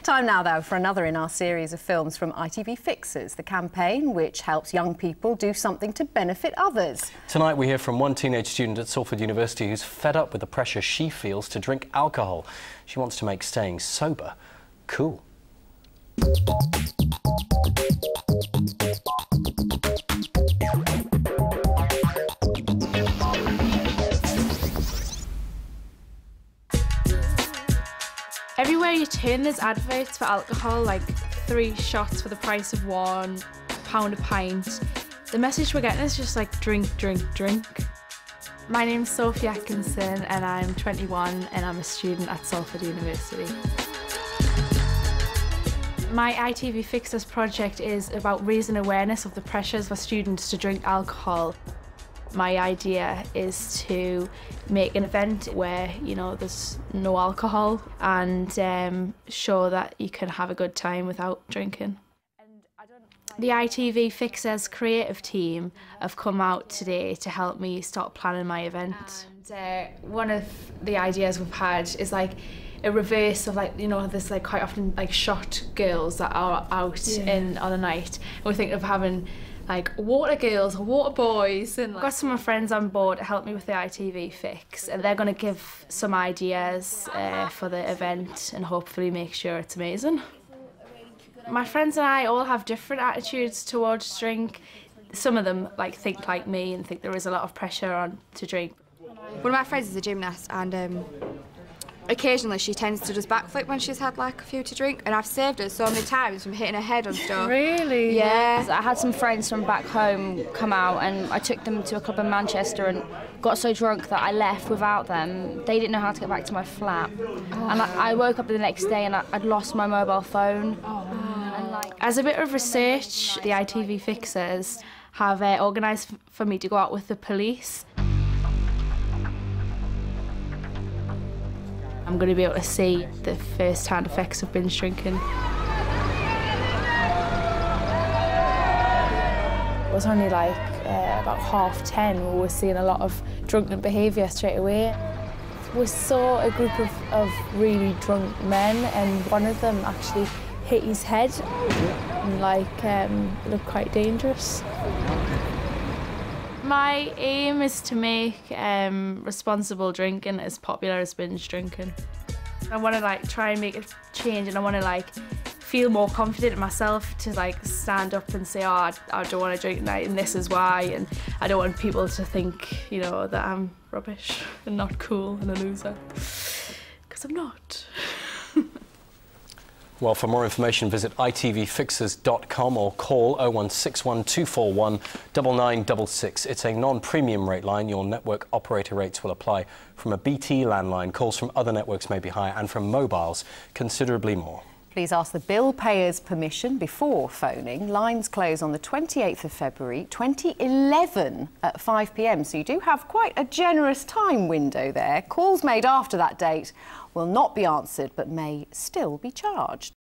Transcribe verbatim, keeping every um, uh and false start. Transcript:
Time now, though, for another in our series of films from I T V Fixers, the campaign which helps young people do something to benefit others. Tonight we hear from one teenage student at Salford University who's fed up with the pressure she feels to drink alcohol. She wants to make staying sober cool. Everywhere you turn, there's adverts for alcohol, like three shots for the price of one, pound a pint. The message we're getting is just like drink, drink, drink. My name's Sophie Atkinson and I'm twenty-one and I'm a student at Salford University. My I T V Fixers project is about raising awareness of the pressures for students to drink alcohol. My idea is to make an event where, you know, there's no alcohol and um, show that you can have a good time without drinking. The I T V Fixers creative team have come out today to help me start planning my event. And uh, one of the ideas we've had is like a reverse of, like, you know, there's like quite often like shot girls that are out yeah. in on a night. And we're thinking of having like water girls or water boys, and like, I've got some of my friends on board to help me with the I T V Fix, and they're going to give some ideas uh, for the event and hopefully make sure it's amazing. My friends and I all have different attitudes towards drink. Some of them like think like me and think there is a lot of pressure on to drink. One of my friends is a gymnast, and um, occasionally she tends to just backflip when she's had like a few to drink, and I've saved her so many times from hitting her head on stuff. Really? Yeah. I had some friends from back home come out and I took them to a club in Manchester and got so drunk that I left without them. They didn't know how to get back to my flat. Oh. And I, I woke up the next day and I, I'd lost my mobile phone. Oh. And like, as a bit of research, the I T V Fixers have uh, organised for me to go out with the police. I'm going to be able to see the first-hand effects of binge drinking. It was only like uh, about half ten. We were seeing a lot of drunken behaviour straight away. We saw a group of, of really drunk men, and one of them actually hit his head and like um, looked quite dangerous. My aim is to make um, responsible drinking as popular as binge drinking. I want to like try and make a change, and I want to like feel more confident in myself to like stand up and say, oh, I, I don't want to drink tonight and this is why, and I don't want people to think, you know, that I'm rubbish and not cool and a loser, because I'm not. Well, for more information, visit I T V fixers dot com or call oh one six one, two four one, nine nine six six. It's a non-premium rate line. Your network operator rates will apply from a B T landline. Calls from other networks may be higher, and from mobiles considerably more. Please ask the bill payer's permission before phoning. Lines close on the twenty-eighth of February, twenty eleven at five p m, so you do have quite a generous time window there. Calls made after that date will not be answered but may still be charged.